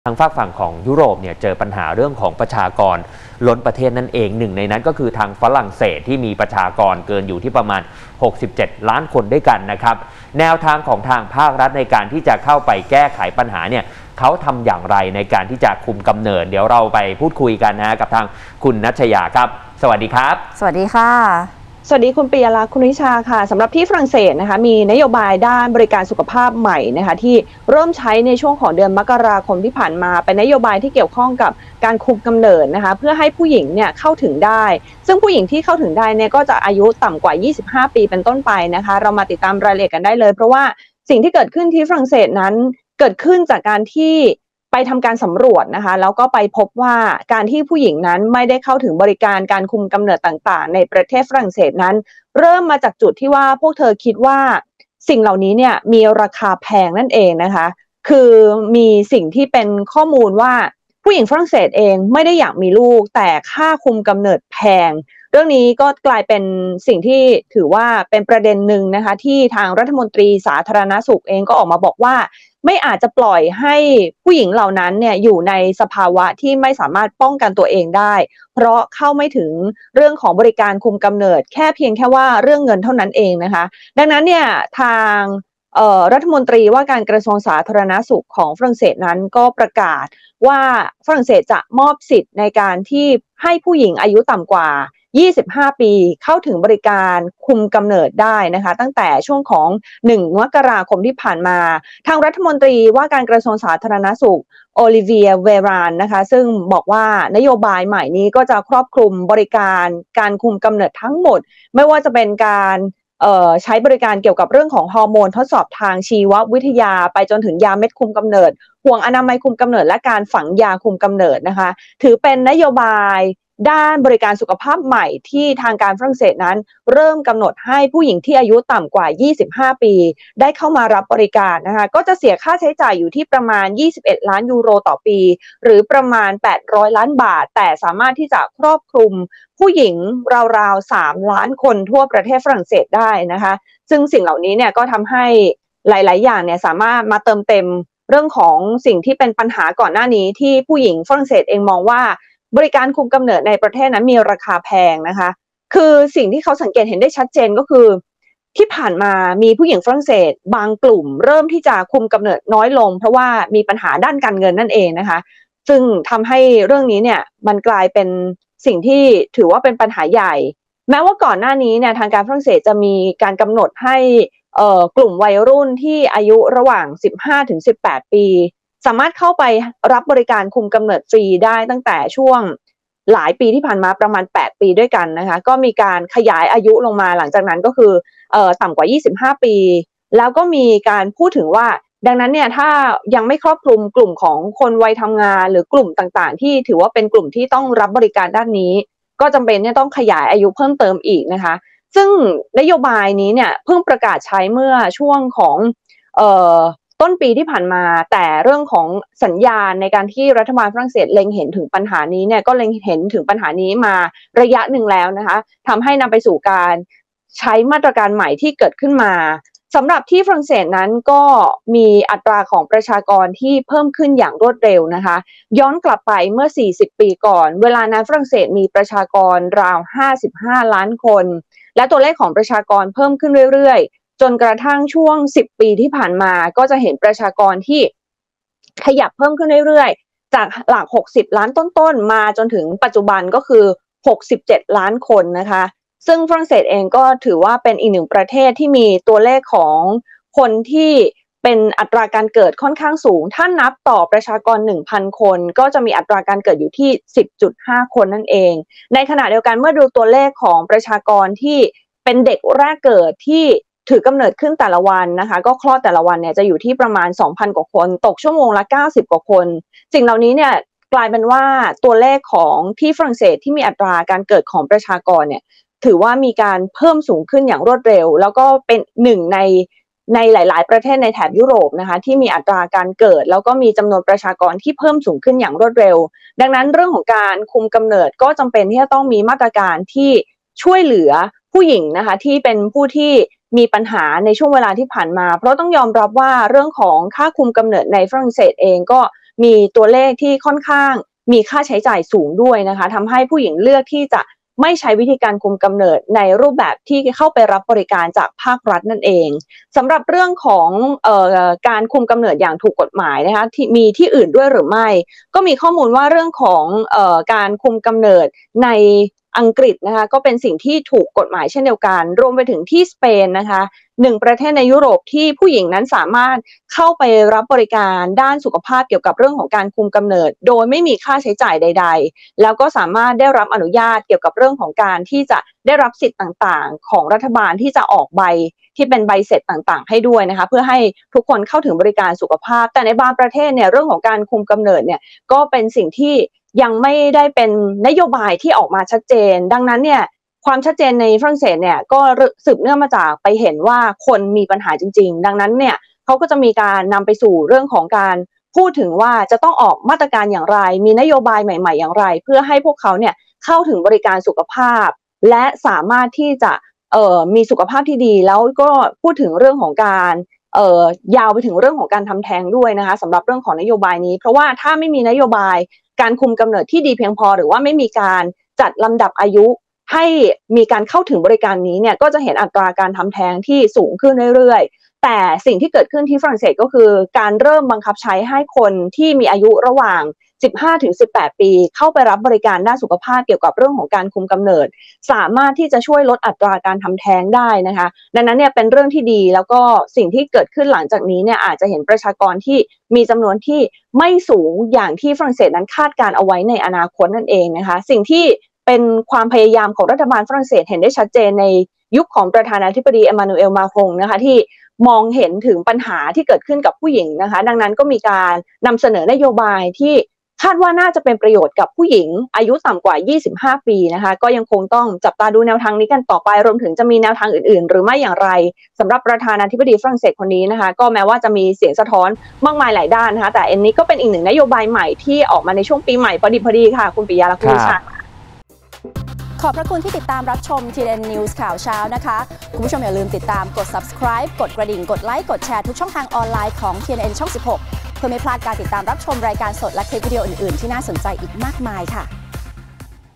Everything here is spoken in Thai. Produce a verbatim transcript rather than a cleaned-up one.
ทางฝากฝั่งของยุโรปเนี่ยเจอปัญหาเรื่องของประชากรล้นประเทศนั่นเองหนึ่งในนั้นก็คือทางฝรั่งเศสที่มีประชากรเกินอยู่ที่ประมาณหกสิบเจ็ดล้านคนด้วยกันนะครับแนวทางของทางภาครัฐในการที่จะเข้าไปแก้ไขปัญหาเนี่ยเขาทำอย่างไรในการที่จะคุมกำเนิดเดี๋ยวเราไปพูดคุยกันนะกับทางคุณณัชยาครับสวัสดีครับสวัสดีค่ะสวัสดีคุณปิยลักษณ์คุณวิชาค่ะสำหรับที่ฝรั่งเศสนะคะมีนโยบายด้านบริการสุขภาพใหม่นะคะที่เริ่มใช้ในช่วงของเดือนมกราคมที่ผ่านมาเป็นนโยบายที่เกี่ยวข้องกับการคุมกำเนิดนะคะเพื่อให้ผู้หญิงเนี่ยเข้าถึงได้ซึ่งผู้หญิงที่เข้าถึงได้เนี่ยก็จะอายุต่ำกว่ายี่สิบห้าปีเป็นต้นไปนะคะเรามาติดตามรายละเอียดกันได้เลยเพราะว่าสิ่งที่เกิดขึ้นที่ฝรั่งเศสนั้นเกิดขึ้นจากการที่ไปทำการสำรวจนะคะแล้วก็ไปพบว่าการที่ผู้หญิงนั้นไม่ได้เข้าถึงบริการการคุมกำเนิดต่างๆในประเทศฝรั่งเศสนั้นเริ่มมาจากจุดที่ว่าพวกเธอคิดว่าสิ่งเหล่านี้เนี่ยมีราคาแพงนั่นเองนะคะคือมีสิ่งที่เป็นข้อมูลว่าผู้หญิงฝรั่งเศสเองไม่ได้อยากมีลูกแต่ค่าคุมกำเนิดแพงเรื่องนี้ก็กลายเป็นสิ่งที่ถือว่าเป็นประเด็นหนึ่งนะคะที่ทางรัฐมนตรีสาธารณสุขเองก็ออกมาบอกว่าไม่อาจจะปล่อยให้ผู้หญิงเหล่านั้นเนี่ยอยู่ในสภาวะที่ไม่สามารถป้องกันตัวเองได้เพราะเข้าไม่ถึงเรื่องของบริการคุมกำเนิดแค่เพียงแค่ว่าเรื่องเงินเท่านั้นเองนะคะดังนั้นเนี่ยทางรัฐมนตรีว่าการกระทรวงสาธารณสุขของฝรั่งเศสนั้นก็ประกาศว่าฝรั่งเศสจะมอบสิทธิ์ในการที่ให้ผู้หญิงอายุต่ำกว่ายี่สิบห้าปีเข้าถึงบริการคุมกำเนิดได้นะคะตั้งแต่ช่วงของหนึ่งมกราคมที่ผ่านมาทางรัฐมนตรีว่าการกระทรวงสาธารณสุขโอลิเวียเวรานนะคะซึ่งบอกว่านโยบายใหม่นี้ก็จะครอบคลุมบริการการคุมกำเนิดทั้งหมดไม่ว่าจะเป็นการใช้บริการเกี่ยวกับเรื่องของฮอร์โมนทดสอบทางชีววิทยาไปจนถึงยาเม็ดคุมกำเนิดห่วงอนามัยคุมกำเนิดและการฝังยาคุมกำเนิดนะคะถือเป็นนโยบายด้านบริการสุขภาพใหม่ที่ทางการฝรั่งเศสนั้นเริ่มกำหนดให้ผู้หญิงที่อายุต่ำกว่ายี่สิบห้าปีได้เข้ามารับบริการนะคะก็จะเสียค่าใช้จ่ายอยู่ที่ประมาณยี่สิบเอ็ดล้านยูโรต่อปีหรือประมาณแปดร้อยล้านบาทแต่สามารถที่จะครอบคลุมผู้หญิงราวๆสามล้านคนทั่วประเทศฝรั่งเศสได้นะคะซึ่งสิ่งเหล่านี้เนี่ยก็ทำให้หลายๆอย่างเนี่ยสามารถมาเติมเต็มเรื่องของสิ่งที่เป็นปัญหาก่อนหน้านี้ที่ผู้หญิงฝรั่งเศสเองมองว่าบริการคุมกำเนิดในประเทศนั้นมีราคาแพงนะคะคือสิ่งที่เขาสังเกตเห็นได้ชัดเจนก็คือที่ผ่านมามีผู้หญิงฝรั่งเศสบางกลุ่มเริ่มที่จะคุมกำเนิดน้อยลงเพราะว่ามีปัญหาด้านการเงินนั่นเองนะคะซึ่งทำให้เรื่องนี้เนี่ยมันกลายเป็นสิ่งที่ถือว่าเป็นปัญหาใหญ่แม้ว่าก่อนหน้านี้เนี่ยทางการฝรั่งเศสจะมีการกำหนดให้เอ่อกลุ่มวัยรุ่นที่อายุระหว่าง สิบห้าถึงสิบแปด ปีสามารถเข้าไปรับบริการคุมกำเนิดฟรีได้ตั้งแต่ช่วงหลายปีที่ผ่านมาประมาณแปดปีด้วยกันนะคะก็มีการขยายอายุลงมาหลังจากนั้นก็คือเอ่อต่ำกว่ายี่สิบห้าปีแล้วก็มีการพูดถึงว่าดังนั้นเนี่ยถ้ายังไม่ครอบคลุมกลุ่มของคนวัยทำงานหรือกลุ่มต่างๆที่ถือว่าเป็นกลุ่มที่ต้องรับบริการด้านนี้ก็จำเป็นเนี่ยต้องขยายอายุเพิ่มเติมอีกนะคะซึ่งนโยบายนี้เนี่ยเพิ่งประกาศใช้เมื่อช่วงของเอ่อต้นปีที่ผ่านมาแต่เรื่องของสัญญาณในการที่รัฐบาลฝรั่งเศสเล็งเห็นถึงปัญหานี้เนี่ยก็เล็งเห็นถึงปัญหานี้มาระยะหนึ่งแล้วนะคะทำให้นำไปสู่การใช้มาตรการใหม่ที่เกิดขึ้นมาสำหรับที่ฝรั่งเศสนั้นก็มีอัตราของประชากรที่เพิ่มขึ้นอย่างรวดเร็วนะคะย้อนกลับไปเมื่อสี่สิบปีก่อนเวลานั้นฝรั่งเศสมีประชากรราวห้าสิบห้าล้านคนและตัวเลขของประชากรเพิ่มขึ้นเรื่อยๆจนกระทั่งช่วงสิบปีที่ผ่านมาก็จะเห็นประชากรที่ขยับเพิ่มขึ้นเรื่อยๆจากหลักหกสิบล้านต้นๆมาจนถึงปัจจุบันก็คือหกสิบเจ็ดล้านคนนะคะซึ่งฝรั่งเศสเองก็ถือว่าเป็นอีกหนึ่งประเทศที่มีตัวเลขของคนที่เป็นอัตราการเกิดค่อนข้างสูงถ้านับต่อประชากร หนึ่งพัน คนก็จะมีอัตราการเกิดอยู่ที่ สิบจุดห้า คนนั่นเองในขณะเดียวกันเมื่อดูตัวเลขของประชากรที่เป็นเด็กแรกเกิดที่ถือกำเนิดขึ้นแต่ละวันนะคะก็คลอดแต่ละวันเนี่ยจะอยู่ที่ประมาณ สองพัน กว่าคนตกชั่วโมงละเก้าสิบกว่าคนสิ่งเหล่านี้เนี่ยกลายเป็นว่าตัวเลขของที่ฝรั่งเศสที่มีอัตราการเกิดของประชากรเนี่ยถือว่ามีการเพิ่มสูงขึ้นอย่างรวดเร็วแล้วก็เป็นหนึ่งในในหลายๆประเทศในแถบยุโรปนะคะที่มีอัตราการเกิดแล้วก็มีจำนวนประชากรที่เพิ่มสูงขึ้นอย่างรวดเร็วดังนั้นเรื่องของการคุมกำเนิดก็จำเป็นที่จะต้องมีมาตรการที่ช่วยเหลือผู้หญิงนะคะที่เป็นผู้ที่มีปัญหาในช่วงเวลาที่ผ่านมาเพราะต้องยอมรับว่าเรื่องของค่าคุมกำเนิดในฝรั่งเศสเองก็มีตัวเลขที่ค่อนข้างมีค่าใช้จ่ายสูงด้วยนะคะทำให้ผู้หญิงเลือกที่จะไม่ใช้วิธีการคุมกำเนิดในรูปแบบที่เข้าไปรับบริการจากภาครัฐนั่นเองสำหรับเรื่องของเอ่อการคุมกำเนิดอย่างถูกกฎหมายนะคะที่มีที่อื่นด้วยหรือไม่ก็มีข้อมูลว่าเรื่องของเอ่อการคุมกำเนิดในอังกฤษนะคะก็เป็นสิ่งที่ถูกกฎหมายเช่นเดียวกันรวมไปถึงที่สเปนนะคะหนึ่งประเทศในยุโรปที่ผู้หญิงนั้นสามารถเข้าไปรับบริการด้านสุขภาพเกี่ยวกับเรื่องของการคุมกำเนิดโดยไม่มีค่าใช้จ่ายใดๆแล้วก็สามารถได้รับอนุญาตเกี่ยวกับเรื่องของการที่จะได้รับสิทธิ์ต่างๆของรัฐบาลที่จะออกใบที่เป็นใบเสร็จต่างๆให้ด้วยนะคะเพื่อให้ทุกคนเข้าถึงบริการสุขภาพแต่ในบางประเทศเนี่ยเรื่องของการคุมกำเนิดเนี่ยก็เป็นสิ่งที่ยังไม่ได้เป็นนโยบายที่ออกมาชัดเจนดังนั้นเนี่ยความชัดเจนในฝรั่งเศสเนี่ยก็สืบเนื่องมาจากไปเห็นว่าคนมีปัญหาจริงๆดังนั้นเนี่ยเขาก็จะมีการนำไปสู่เรื่องของการพูดถึงว่าจะต้องออกมาตรการอย่างไรมีนโยบายใหม่ๆอย่างไรเพื่อให้พวกเขาเนี่ยเข้าถึงบริการสุขภาพและสามารถที่จะเอ่อมีสุขภาพที่ดีแล้วก็พูดถึงเรื่องของการเอ่อยาวไปถึงเรื่องของการทำแท้งด้วยนะคะสำหรับเรื่องของนโยบายนี้เพราะว่าถ้าไม่มีนโยบายการคุมกำเนิดที่ดีเพียงพอหรือว่าไม่มีการจัดลำดับอายุให้มีการเข้าถึงบริการนี้เนี่ยก็จะเห็นอัตราการทำแท้งที่สูงขึ้นเรื่อยๆแต่สิ่งที่เกิดขึ้นที่ฝรั่งเศสก็คือการเริ่มบังคับใช้ให้คนที่มีอายุระหว่างสิบห้าถึงสิบแปดปีเข้าไปรับบริการด้านสุขภาพเกี่ยวกับเรื่องของการคุมกำเนิดสามารถที่จะช่วยลดอัตราการทำแท้งได้นะคะดังนั้นเนี่ยเป็นเรื่องที่ดีแล้วก็สิ่งที่เกิดขึ้นหลังจากนี้เนี่ยอาจจะเห็นประชากรที่มีจำนวนที่ไม่สูงอย่างที่ฝรั่งเศสนั้นคาดการเอาไว้ในอนาคตนั่นเองนะคะสิ่งที่เป็นความพยายามของรัฐบาลฝรั่งเศสเห็นได้ชัดเจนในยุคของประธานาธิบดีเอมานูเอลมาครงนะคะที่มองเห็นถึงปัญหาที่เกิดขึ้นกับผู้หญิงนะคะดังนั้นก็มีการนำเสนอนโยบายที่คาดว่าน่าจะเป็นประโยชน์กับผู้หญิงอายุต่ำกว่ายี่สิบห้าปีนะคะก็ยังคงต้องจับตาดูแนวทางนี้กันต่อไปรวมถึงจะมีแนวทางอื่นๆหรือไม่อย่างไรสำหรับประธานาธิบดีฝรั่งเศสคนนี้นะคะก็แม้ว่าจะมีเสียงสะท้อนมากมายหลายด้านนะคะแต่อันนี้ก็เป็นอีกหนึ่งนโยบายใหม่ที่ออกมาในช่วงปีใหม่พอดีพอดีค่ะคุณปิยาและคุณชาขอบพระคุณที่ติดตามรับชม ที เอ็น News ข่าวเช้านะคะคุณผู้ชมอย่าลืมติดตามกด Subscribe กดกระดิ่งกดไลค์กดแชร์ทุกช่องทางออนไลน์ของ ที เอ็น เอ็น ช่อง สิบหกเพื่อไม่พลาดการติดตามรับชมรายการสดและคลิปวิดีโออื่นๆที่น่าสนใจอีกมากมายค่ะ